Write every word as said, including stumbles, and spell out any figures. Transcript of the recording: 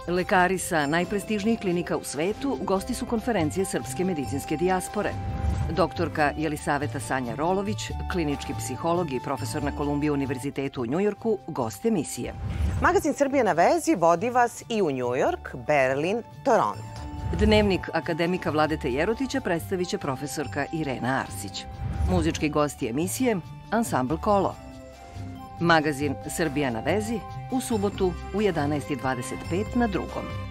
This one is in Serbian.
Lekari sa najprestižnijih klinika u svetu gosti su konferencije srpske medicinske dijaspore. Doktorka Jelisaveta Sanja Rolović, klinički psiholog i profesor na Kolumbiji univerzitetu u Njujorku, gost emisije. Magazin Srbija na vezi vodi vas i u Njujork, Berlin, Toronto. Dnevnik akademika Vladete Jerotića predstavit će profesorka Irena Arsić. Muzički gosti emisije Ansambl Kolo. Magazin Srbija na vezi u subotu u jedanaest i dvadeset pet na Drugom.